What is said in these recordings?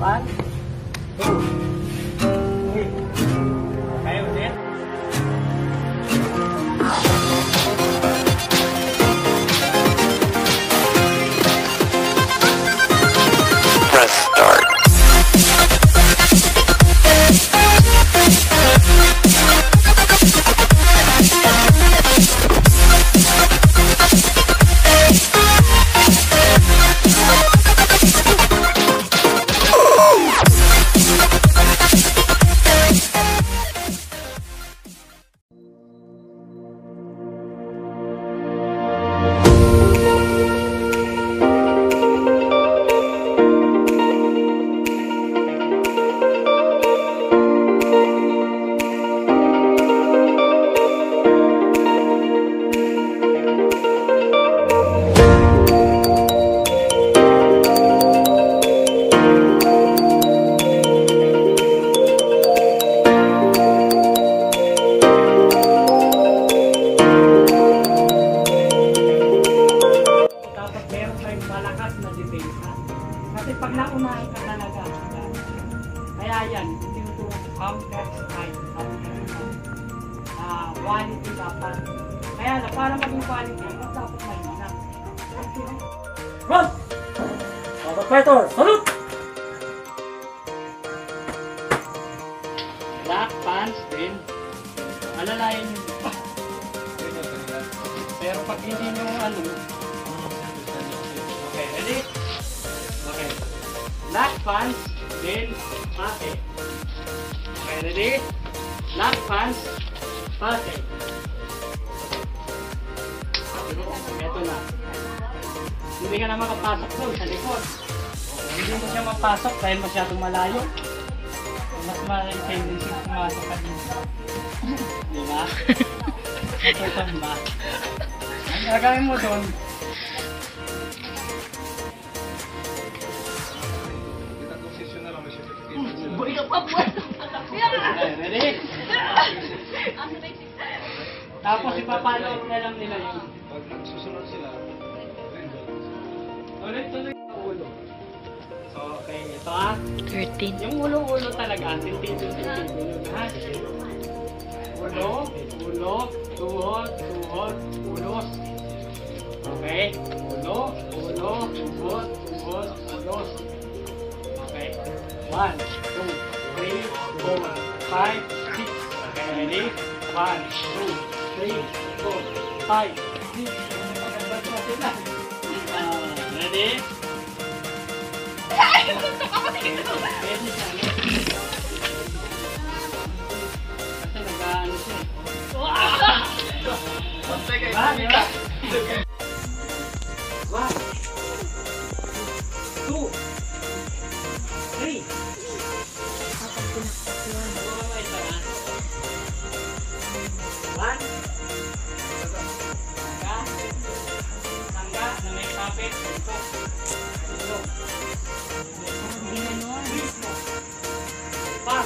1, 2, 3. Okay, ulit. Press start. Kasi pag naunahan ka talaga, kaya yan, tinuturo counter strike, quality dapat. Kaya na, para maging quality, dapat mahina. Run! Robot fighter, salute! Black pants din, alalayan nyo. Pero pag hindi nyo okay, ready? Okay. Black pants, then pate. Okay, ready? Black pants, pate. Ito na. Hindi ka na makapasok doon sa likod. Hindi mo siya mapasok dahil masyadong malayo. Mas may tendency pumasok ka dito. Di ba? Ito ba? Ang gagawin mo doon, ready? Tapos ipapalo na lang nila yun. Pag susunod sila, ulit ang ulo. Okay, ito 13. Yung ulo talaga, tintin yun ha. Ulo, tuhod, ulos. Okay, ulo, tuhod, ulos. Okay, 1, 2, 3, 4, 5, 6. Okay, ready? 1, 2, 3, 4, 5, 6. Ready? Ready siya. Kasi nag-ano siya. bantay kayo. Diba? 1, 2, 3. Tangga na may kapit. Ito. Pang.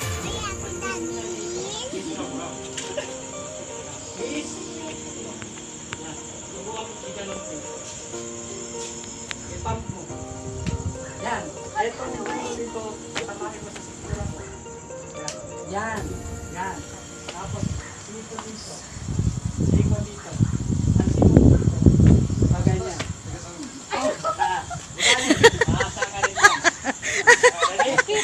Please. Subukan mo siya ng ipamp mo. Yan. Ito dito. Tamahin mo sa sikura mo. Yan. Yan. Tapos dito. Dito dito. Ang sipon dito. Ganyan. Makasa ka rin yan. Ready?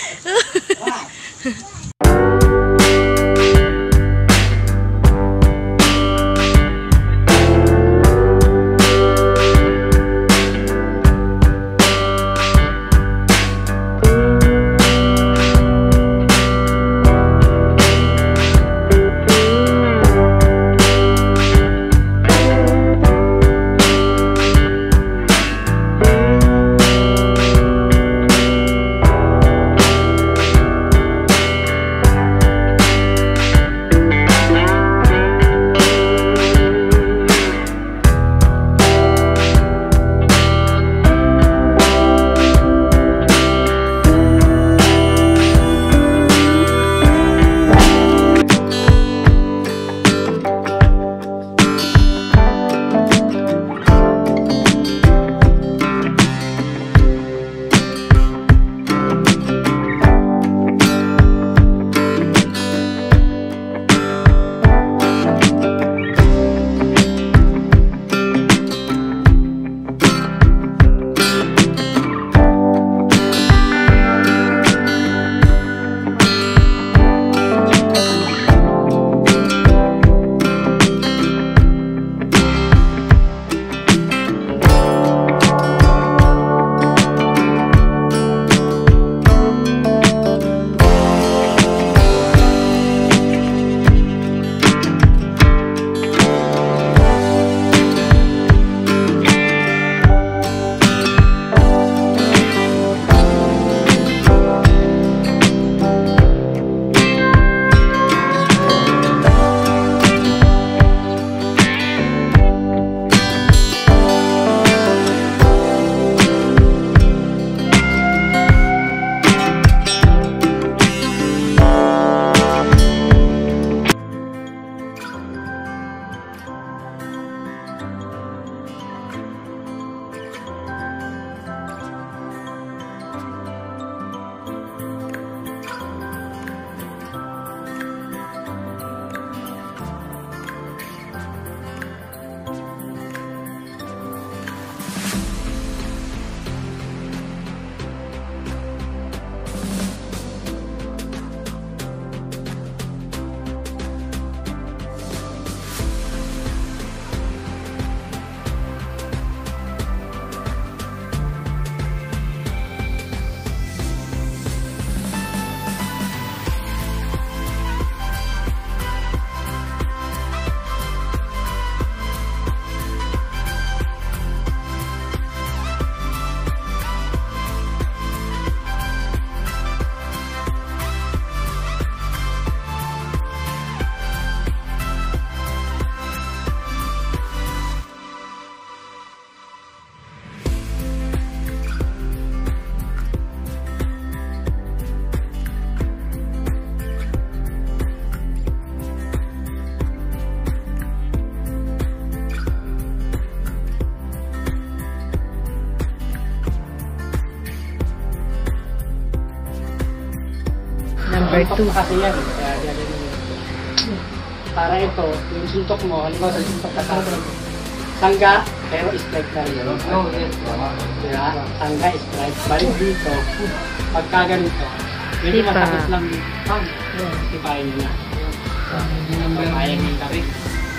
Number Suntok 2. pa kasi yan. Kaya gagawin mo. Para ito, yung suntok mo, halimbawa sa suntok ka sangga, pero strike ka rin. Diba? Sangga, strike. Balik dito, pagka ganito, medyo Sipa. masakit lang yung pang. Sipahin mo na. Kaya niya ka rin.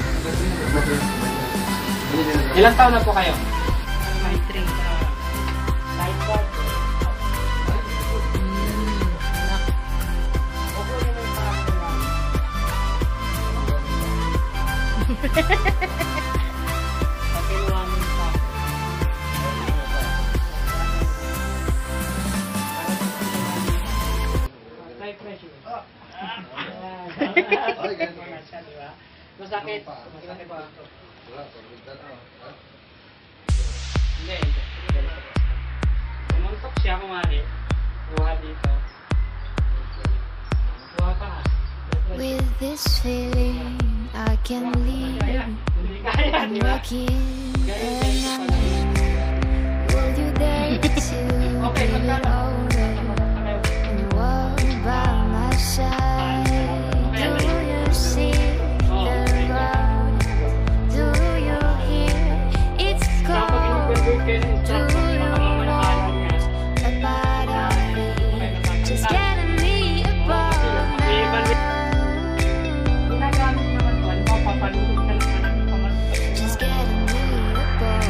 Ilang taon na po kayo? May 3. Side part. Opo, yun yung parang pakiluwanin pa. Try pressure. Masakit. Masakit ba? Hindi. Umuntok siya kumari. Kuha dito. Kuha pa. With this feeling, I can leave. Hindi kaya, I'm di ba? walking alone. Will you dare to Okay, give it over and walk by my side? Do you see the road? Do you hear it's cold? Do you know about it? Just getting me above now. Ginagamit naman to. Ano, papaluhod ka naman ang pamaluhod. Just getting me above.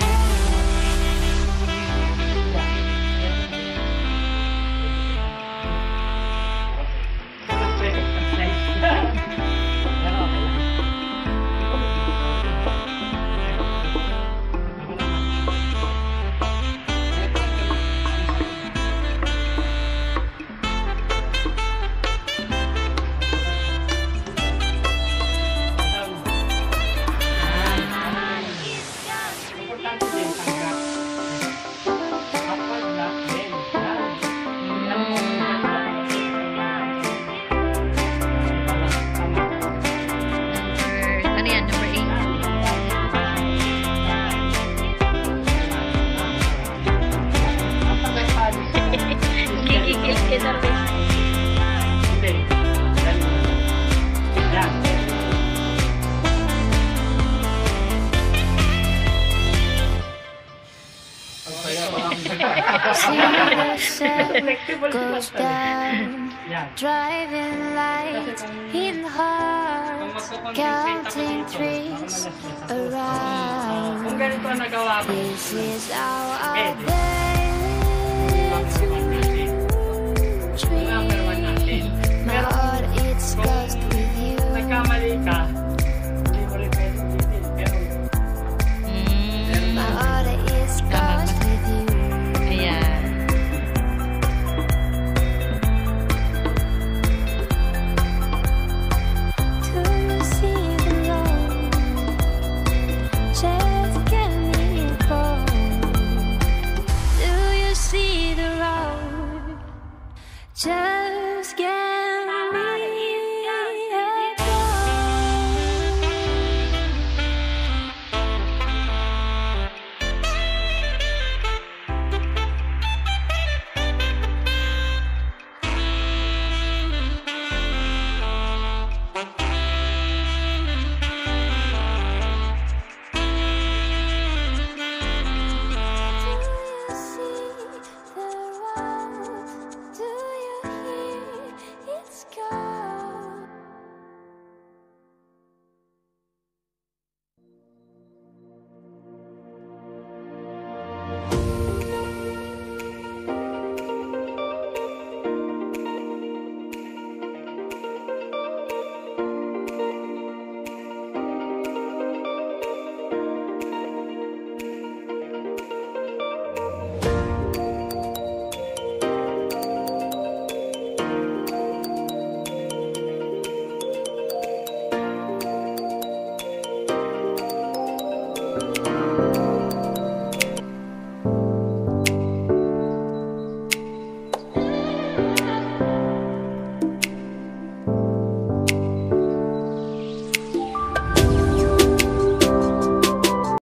Ano yan? Number 8. Gigigil ka na rin. See the sun goes down, driving lights in hearts, counting trees Kung around. ganito ang nagawa ko, This is our number dream. 1 natin. My Pero heart it's lost with you. nagkamali ka, hindi mo rin pwede ulitin. Pero My heart is lost with you. Ayan. Do you see the road? Just get me above. Do you see the road? Just